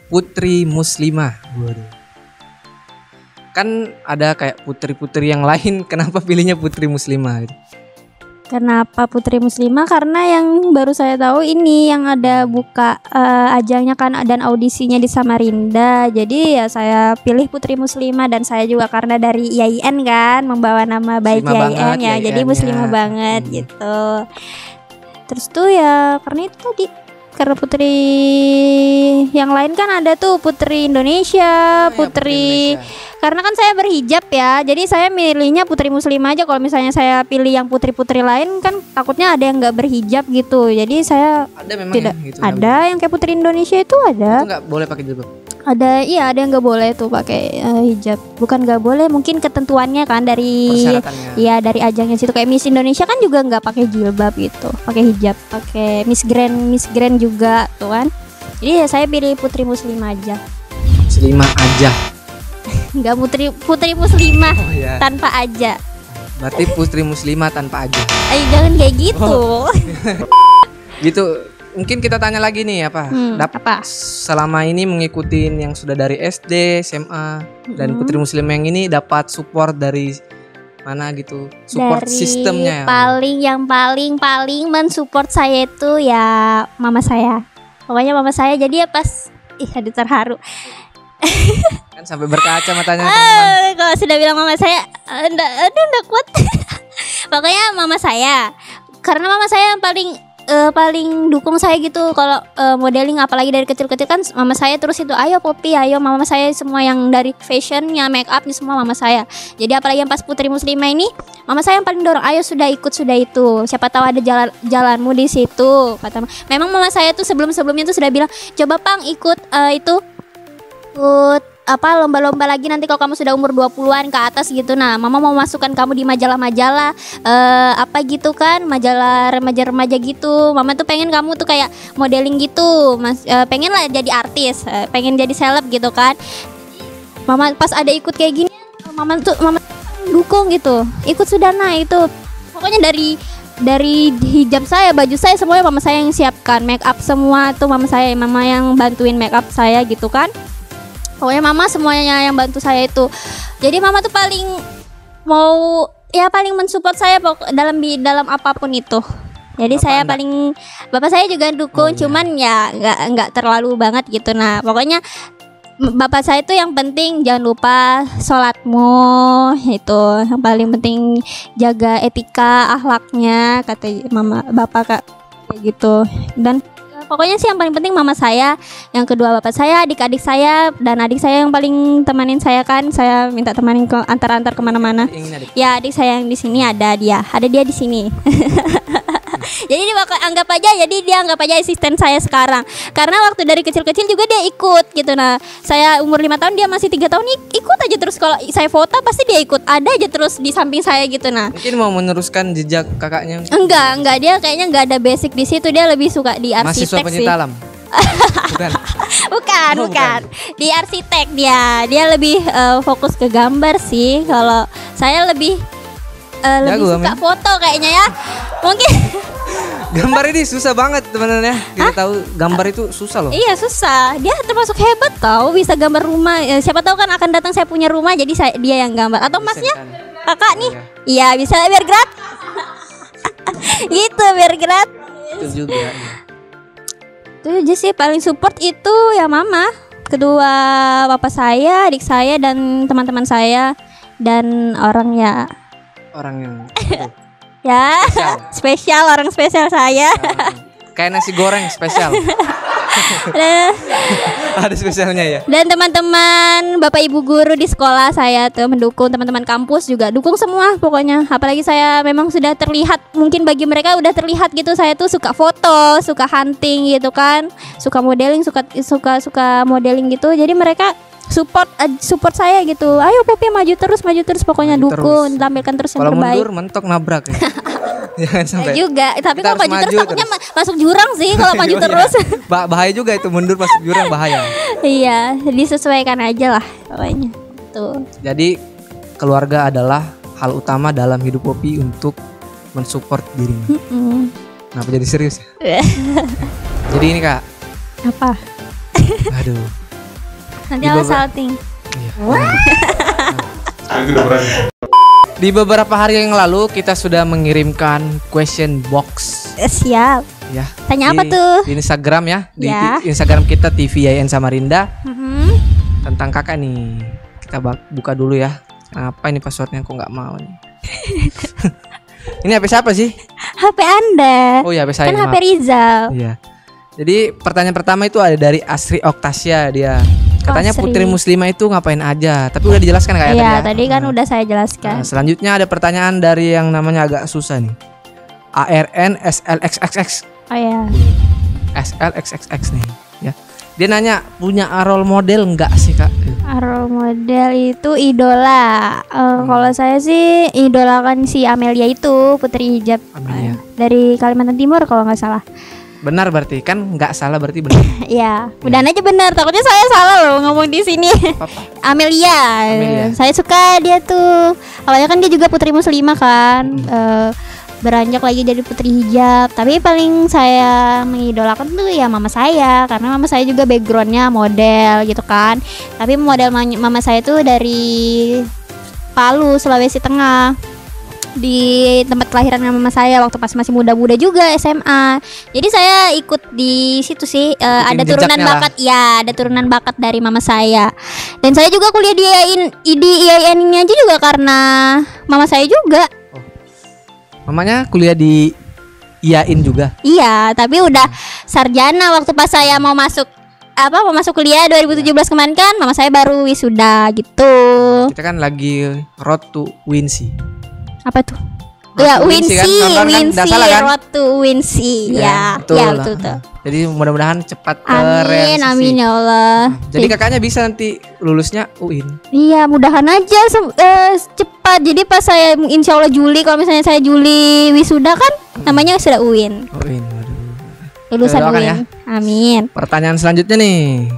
putri muslimah. Waduh. Kan ada kayak putri-putri yang lain, kenapa pilihnya putri muslimah gitu? Kenapa putri muslimah? Karena yang baru saya tahu ini yang ada buka ajangnya kan dan audisinya di Samarinda. Jadi ya saya pilih putri muslimah, dan saya juga karena dari IAIN kan membawa nama baik IAIN ya. Jadi muslimah banget gitu. Terus tuh ya karena itu tadi, karena putri yang lain kan ada tuh putri Indonesia, putri Indonesia. Karena kan saya berhijab ya, jadi saya milihnya putri muslimah aja. Kalau misalnya saya pilih yang putri-putri lain kan takutnya ada yang nggak berhijab gitu. Jadi saya ada memang tidak yang gitu, ada yang kayak putri Indonesia itu ada. Itu nggak boleh pakai jilbab. Ada, iya ada yang nggak boleh tuh pakai hijab. Bukan nggak boleh, mungkin ketentuannya kan dari ya dari ajangnya situ. Kayak Miss Indonesia kan juga nggak pakai jilbab gitu, pakai hijab. Pakai Miss Grand juga tuh kan. Jadi ya saya pilih putri muslimah aja. Muslimah aja. Enggak, putri muslimah tanpa aja. Berarti putri muslimah tanpa aja. Ayo jangan kayak gitu. Gitu. Mungkin kita tanya lagi nih apa? Apa? Selama ini mengikuti yang sudah dari SD, SMA dan putri muslimah yang ini dapat support dari mana gitu? Support dari sistemnya. Yang paling mensupport saya itu ya mama saya. Pokoknya mama saya, jadi ya pas aduh terharu. Kan sampai berkaca matanya teman-teman. Kalau sudah bilang mama saya, enggak kuat. Pokoknya mama saya, karena mama saya yang paling dukung saya gitu. Kalau modeling apalagi dari kecil-kecil kan mama saya terus itu, ayo Poppy, ayo. Mama saya semua yang dari fashionnya, make upnya semua mama saya. Jadi apalagi yang pas putri muslimah ini, mama saya yang paling dorong, ayo sudah ikut sudah itu. Siapa tahu ada jalanmu di situ. Kata memang mama saya tuh sebelumnya tuh sudah bilang, coba Pang ikut ikut lomba-lomba lagi nanti kalau kamu sudah umur 20-an ke atas gitu. Nah, mama mau masukkan kamu di majalah-majalah apa gitu kan, majalah remaja-remaja gitu. Mama tuh pengen kamu tuh kayak modeling gitu, pengen lah jadi artis, pengen jadi seleb gitu kan. Mama pas ada ikut kayak gini, mama dukung gitu. Ikut sudah, nah itu. Pokoknya dari hijab saya, baju saya, semuanya mama saya yang siapkan. Make up semua tuh mama yang bantuin make up saya gitu kan. Pokoknya mama semuanya yang bantu saya itu. Jadi mama tuh paling mensupport saya dalam apapun itu. Jadi saya paling, bapak saya juga dukung, cuman ya nggak terlalu banget gitu. Nah pokoknya bapak saya itu yang penting jangan lupa sholatmu, itu yang paling penting, jaga etika akhlaknya, kata mama bapak kayak gitu. Dan pokoknya sih yang paling penting mama saya, yang kedua bapak saya, adik-adik saya, dan adik saya yang paling temanin saya kan. Saya minta temanin ke antar-antar kemana-mana. Ya adik saya yang di sini ada dia di sini. Jadi dia anggap aja asisten saya sekarang. Karena waktu dari kecil-kecil juga dia ikut gitu. Nah saya umur 5 tahun, dia masih 3 tahun ikut aja terus. Kalau saya foto pasti dia ikut, ada aja terus di samping saya gitu. Nah mungkin mau meneruskan jejak kakaknya. Enggak, dia kayaknya nggak ada basic di situ. Dia lebih suka di arsitek. Mahasiswa pencinta alam. Bukan. Di arsitek dia lebih fokus ke gambar sih. Kalau saya lebih suka foto kayaknya ya. Mungkin gambar ini susah banget teman-teman ya. Kita tahu gambar itu susah loh. Iya susah. Dia termasuk hebat tau, bisa gambar rumah. Siapa tahu kan akan datang saya punya rumah, jadi dia yang gambar. Atau masnya, kakak nih, iya bisa biar gratis. Gitu biar gratis. Itu juga. Itu aja sih paling support itu ya mama. Kedua bapak saya, adik saya, dan teman-teman saya, dan orang yang ya spesial, orang spesial saya. Kayak nasi goreng spesial. Ada spesialnya ya. Dan teman-teman bapak ibu guru di sekolah saya tuh mendukung, teman-teman kampus juga dukung semua pokoknya. Apalagi saya memang sudah terlihat, mungkin bagi mereka udah terlihat gitu, saya tuh suka foto, suka hunting gitu kan, suka modeling, suka modeling gitu. Jadi mereka support saya gitu. Ayo Poppy maju terus pokoknya dukung, tampilkan terus yang terbaik. Kalau mundur mentok nabrak ya. Jangan sampai. Juga, tapi kalau maju terus takutnya masuk jurang sih kalau maju terus. Bahaya juga itu, mundur masuk jurang bahaya. Iya, disesuaikan aja lah pokoknya. Tuh. Jadi keluarga adalah hal utama dalam hidup Poppy untuk mensupport dirinya. Kenapa jadi serius ya? Jadi ini Kak. Apa? Aduh. Nanti Di aku beber- salting. Di beberapa hari yang lalu kita sudah mengirimkan question box Siap. ya. Tanya apa di- tuh? Di Instagram ya, di Ya. Instagram kita TVIN Samarinda Mhm. tentang kakak nih. Kita buka dulu ya. Apa ini passwordnya kok nggak mau nih? Ini HP siapa sih? HP Anda. Oh ya HP saya. Kan HP maaf. Rizal. Iya. Jadi pertanyaan pertama itu ada dari Asri Oktasya dia. Katanya Asri. putri muslimah itu ngapain aja? Tapi udah dijelaskan kayak Iya, tadi tadi ya. kan Nah. udah saya jelaskan. Nah, selanjutnya ada pertanyaan dari yang namanya agak susah nih. ARN SLXXX. Oh ya. SLXXX nih ya. Dia nanya punya role model enggak sih kak? Role model itu idola. Kalau saya sih idolakan si Amelia itu, putri hijab Amelia. dari Kalimantan Timur kalau nggak salah. Benar berarti kan nggak salah berarti benar. Ya, mudahan aja benar. Takutnya saya salah loh ngomong di sini. Apa? Amelia. Amelia. Saya suka dia tuh. Awalnya kan dia juga putri muslimah kan. Beranjak lagi jadi putri hijab. Tapi paling saya mengidolakan tuh ya mama saya, karena mama saya juga backgroundnya model gitu kan. Tapi model mama saya tuh dari Palu, Sulawesi Tengah. Di tempat kelahiran mama saya waktu pas masih muda-muda juga SMA. Jadi saya ikut di situ sih. Ada turunan jejaknya lah. bakat, ya ada turunan bakat dari mama saya. Dan saya juga kuliah di IAIN ini aja juga karena mama saya juga. Mamanya kuliah di IAIN juga. Iya, tapi udah sarjana waktu pas saya mau masuk kuliah 2017 kemarin kan mama saya baru wisuda gitu. Kita kan lagi road to Winsi. Apa tuh? Road Ya to Winsi kan? Winsi, Nonton kan? Nggak Winsi, salah kan? Road to Winsi. Ya, betul ya lah. betul tuh. Jadi mudah-mudahan cepat Amin, terrealisasi. amin ya Allah. Jadi kakaknya bisa nanti lulusnya UIN. Iya, mudahan aja cepat. Jadi pas saya insya Allah Juli, kalau misalnya saya Juli wisuda kan, namanya sudah UIN, UIN. Waduh. lulusan Kita doakan UIN. ya. Amin. Pertanyaan selanjutnya nih.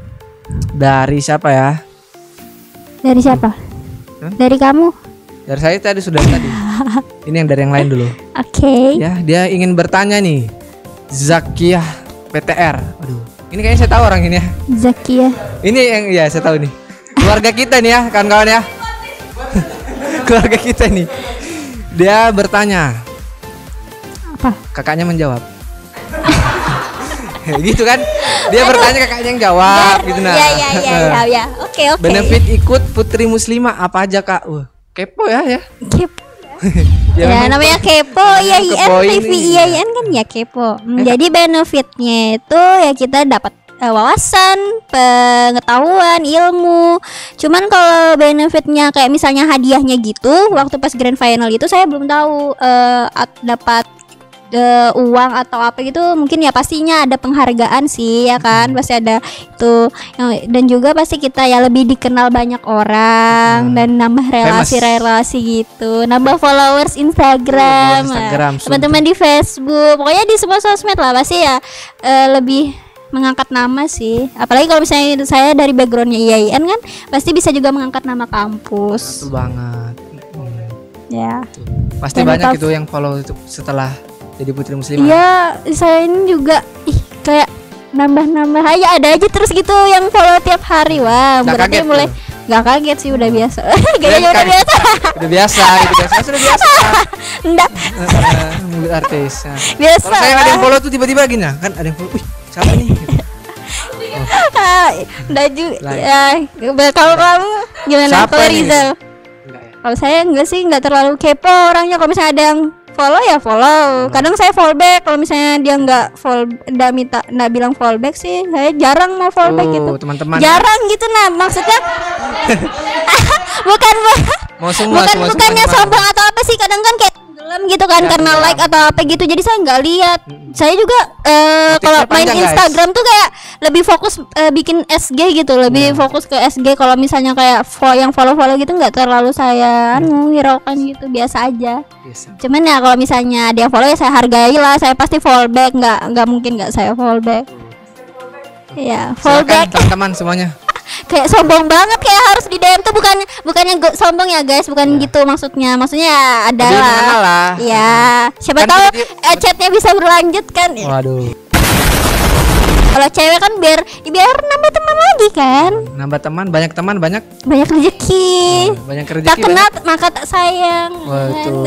Dari siapa ya? Dari siapa? Hah? Dari kamu. Dari saya tadi sudah tadi. Ini yang dari yang lain dulu. Oke. Ya, dia ingin bertanya nih. Zakiyah PTR. Waduh. Ini kayaknya saya tahu orang ini ya. Zakia. Ini yang ya saya tahu nih. Keluarga kita nih ya, kawan-kawan ya. Keluarga kita nih. Dia bertanya. Apa? Kakaknya menjawab. Gitu kan? Dia bertanya kakaknya yang jawab gitu nah. Ya. Oke. Benefit ikut putri muslimah apa aja kak? Wah, kepo ya. Kepo. Ya, Ya, memang namanya kepo, IAIN, kepoin TV ini. IAIN kan ya kepo. Jadi benefitnya itu ya kita dapat wawasan, pengetahuan, ilmu. Cuman kalau benefitnya kayak misalnya hadiahnya gitu, waktu pas grand final itu saya belum tahu dapat uang atau apa gitu. Mungkin ya pastinya ada penghargaan sih ya kan, pasti ada itu. Dan juga pasti kita ya lebih dikenal banyak orang dan nambah relasi-relasi gitu, nambah followers Instagram, teman-teman di Facebook, pokoknya di semua sosmed lah pasti ya lebih mengangkat nama sih. Apalagi kalau misalnya saya dari backgroundnya IAIN kan, pasti bisa juga mengangkat nama kampus. Betul banget. Ya. Pasti Dan banyak atau- itu yang follow itu setelah jadi putri muslimah. Iya, saya ini juga kayak nambah-nambah aja, ada aja terus gitu yang follow tiap hari. Wah, Nggak berarti kaget mulai tuh? nggak kaget sih, udah biasa. Kayaknya Kalian udah kaget. biasa. Udah biasa gitu guys. Mas udah biasa. Enggak, Mulut artis. Nah. biasa. Kalau saya ada yang follow tuh tiba-tiba gini nah, kan ada yang follow. Wih, siapa nih? Gitu. Udah juga. Like. Ya, kalau kamu gimana? Siapa Kalau ini? Rizal? Enggak ya. Kalau saya enggak sih, enggak terlalu kepo orangnya. Kalau misalnya ada yang follow ya follow. Kadang saya follow back. Kalau misalnya dia enggak enggak bilang follow back sih, saya jarang mau follow back gitu. Teman-teman. Jarang gitu nah, maksudnya bukan Mau semua bukannya semua. sombong atau apa sih, kadang kan kayak tenggelam gitu kan Ya, karena tenggelam. like atau apa gitu, jadi saya nggak lihat. Saya juga kalau main panjang, guys. Instagram tuh kayak lebih fokus bikin SG gitu, lebih fokus ke SG. Kalau misalnya kayak yang follow gitu nggak terlalu saya hiraukan gitu, biasa aja. Biasa. Cuman ya kalau misalnya dia follow ya saya hargai lah, saya pasti follow back, nggak mungkin nggak saya follow back. Ya, follow Silakan back. teman-teman semuanya. Kayak sombong banget, kayak harus di DM tuh bukannya sombong ya guys, bukan gitu maksudnya ya ada Lebih mengenal lah. ya siapa Kan tahu tiba-tiba- chatnya bisa berlanjut kan. Waduh. Kalau cewek kan biar nambah teman lagi kan. Nambah teman, banyak Rezeki. banyak rezeki. Tak kenal maka tak sayang. Waduh.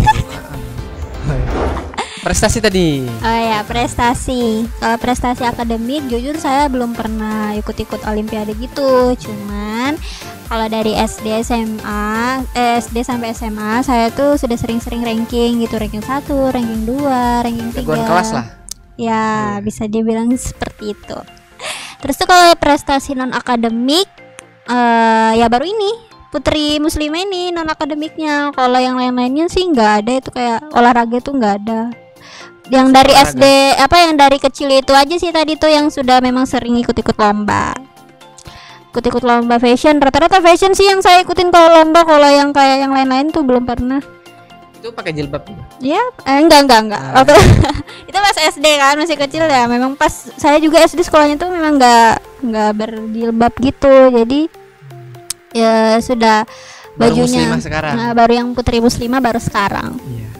Prestasi tadi. Oh ya, prestasi. Kalau prestasi akademik, jujur saya belum pernah ikut-ikut olimpiade gitu. Cuman kalau dari SD sampai SMA, saya tuh sudah sering-sering ranking gitu, ranking 1, ranking 2, ranking 3. Jagoan kelas lah. Ya, bisa dibilang seperti itu. Terus tuh kalau prestasi non akademik, ya baru ini Putri Muslimah ini non akademiknya. Kalau yang lain-lainnya sih nggak ada, itu kayak olahraga tuh nggak ada. Yang dari Olahraga. SD yang dari kecil itu aja sih tadi tuh yang sudah memang sering ikut-ikut lomba. Ikut-ikut lomba fashion, rata-rata fashion sih yang saya ikutin kalau lomba. Kalau yang kayak yang lain-lain tuh belum pernah. Itu pakai jilbab juga. Ya, enggak. Waktu itu pas SD kan, masih kecil ya. Memang pas saya juga SD sekolahnya tuh memang enggak berjilbab gitu. Jadi ya sudah Baru bajunya muslimah sekarang. baru yang Putri Muslimah baru sekarang. Iya.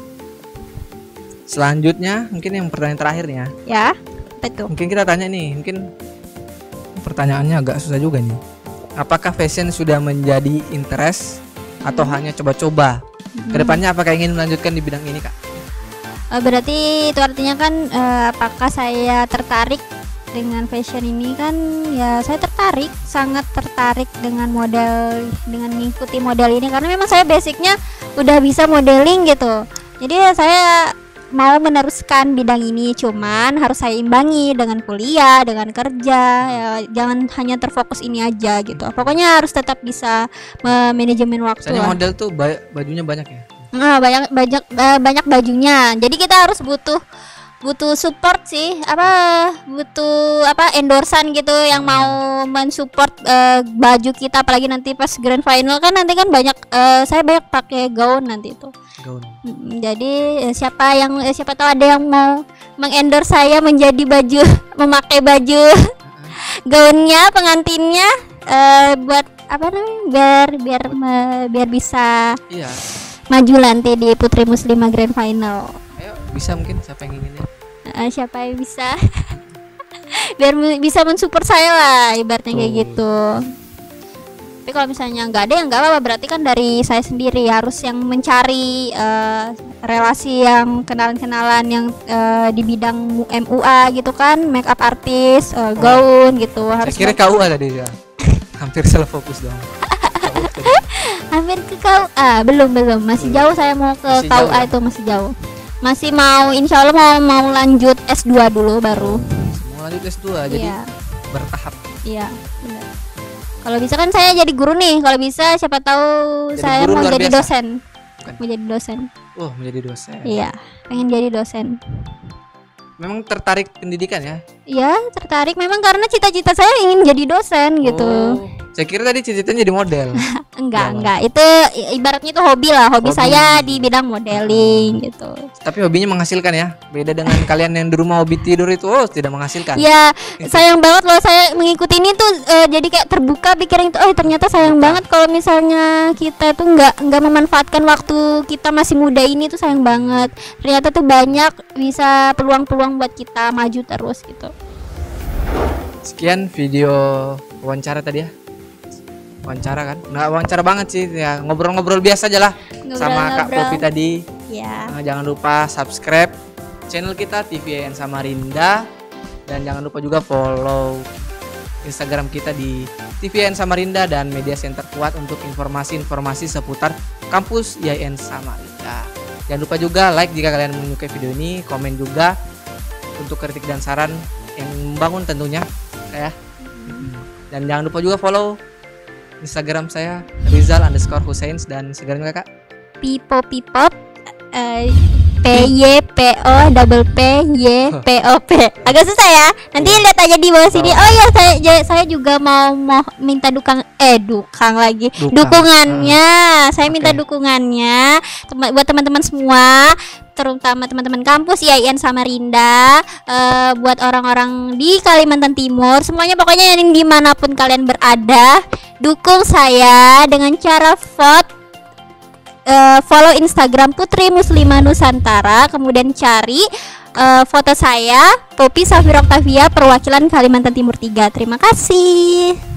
Selanjutnya mungkin yang pertanyaan terakhir nih ya. Ya, betul. Mungkin kita tanya nih, mungkin pertanyaannya agak susah juga nih. Apakah fashion sudah menjadi interest atau hanya coba-coba? Kedepannya apakah ingin melanjutkan di bidang ini, Kak? Berarti itu artinya kan apakah saya tertarik dengan fashion ini kan? Ya saya tertarik, sangat tertarik dengan dengan mengikuti model ini karena memang saya basicnya udah bisa modeling gitu. Jadi saya mau meneruskan bidang ini, cuman harus saya imbangi dengan kuliah, dengan kerja. Ya, jangan hanya terfokus ini aja gitu. Pokoknya harus tetap bisa manajemen waktu. Misalnya lah. model tuh bajunya banyak ya. Nah, banyak bajunya. Jadi kita harus butuh support sih, butuh endorsan gitu yang mau mensupport baju kita, apalagi nanti pas grand final kan nanti kan saya banyak pakai gaun nanti itu. Gaun. Jadi siapa tahu ada yang mau mengendorse saya menjadi memakai baju gaunnya pengantinnya buat apa namanya biar bisa Iya. maju nanti di Putri Muslimah Grand Final. Ayo, bisa mungkin siapa yang ingin ya? Siapa yang bisa biar bisa mensupport saya lah ibaratnya kayak gitu. Tapi kalau misalnya nggak ada ya nggak apa-apa, berarti kan dari saya sendiri harus yang mencari relasi yang kenalan-kenalan yang di bidang MUA gitu kan, make up artist, gaun gitu. Harus Saya kira KUA tadi ya. Hampir salah fokus dong. hampir ke KUA belum masih jauh, saya mau ke Masih KUA jauh ya? itu masih jauh. Masih mau insya Allah mau lanjut S2 dulu baru. Mau lanjut S2 jadi Iya. bertahap. Iya, benar. Kalau bisa kan saya jadi guru nih. Kalau bisa siapa tahu Jadi saya guru mau luar jadi biasa. dosen. Bukan. Mau jadi dosen. Oh, menjadi dosen. Iya, pengen jadi dosen. Memang tertarik pendidikan ya? Iya, tertarik memang karena cita-cita saya ingin jadi dosen gitu. Oh, saya kira tadi cita-citanya jadi model. Enggak. Itu ibaratnya itu hobi lah. Hobi Hobi. saya di bidang modeling gitu. Tapi hobinya menghasilkan ya. Beda dengan kalian yang di rumah hobi tidur itu tidak menghasilkan. Ya, sayang banget loh saya mengikuti ini tuh jadi kayak terbuka pikiran itu. Oh, ternyata sayang banget kalau misalnya kita tuh nggak memanfaatkan waktu kita masih muda ini tuh sayang banget. Ternyata tuh banyak bisa peluang-peluang buat kita maju terus gitu. Sekian video wawancara tadi ya. Wawancara kan? Nggak wawancara banget sih ya, ngobrol-ngobrol biasa aja lah sama Kak Ngobrol-ngobrol. Popi tadi. Ya. Jangan lupa subscribe channel kita TVN Samarinda dan jangan lupa juga follow Instagram kita di TVN Samarinda dan Media Center Kuat untuk informasi-informasi seputar kampus IAIN Samarinda. Jangan lupa juga like jika kalian menyukai video ini, komen juga untuk kritik dan saran yang membangun tentunya ya. Dan jangan lupa juga follow Instagram saya Rizal_Husains dan Instagram Kakak Pipop PYPOPPYPOP. Agak susah ya. Nanti lihat aja di bawah sini. Oh ya, saya juga mau minta dukungannya. Saya minta Oke. dukungannya buat teman-teman semua, terutama teman-teman kampus IAIN Samarinda, buat orang-orang di Kalimantan Timur, semuanya pokoknya yang dimanapun kalian berada, dukung saya dengan cara follow Instagram Putri Muslimah Nusantara, kemudian cari foto saya, Poppy Safira Octavia, perwakilan Kalimantan Timur 3. Terima kasih.